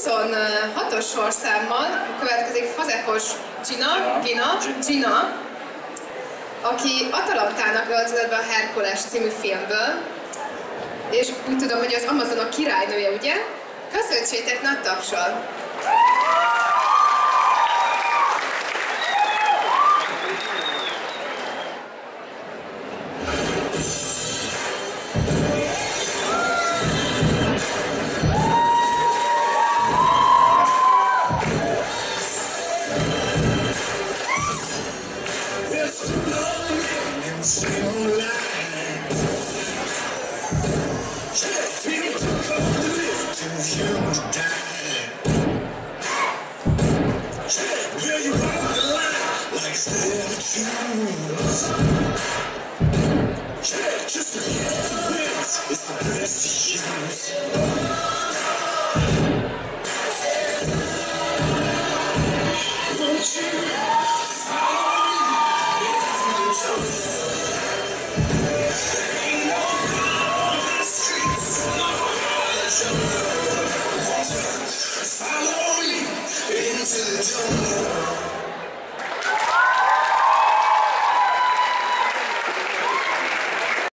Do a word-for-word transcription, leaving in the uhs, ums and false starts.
huszonhatos sorszámmal következik Fazekos Gina, Gina, Gina, aki Atalantának öltözött be a Herkules című filmből, és úgy tudom, hogy az Amazonok királynője, ugye? Köszöntsétek nagy tapssal! It's the best to use. Won't you follow me into the jungle? Ain't no God in the streets, no God in the jungle. Won't you follow me into the jungle?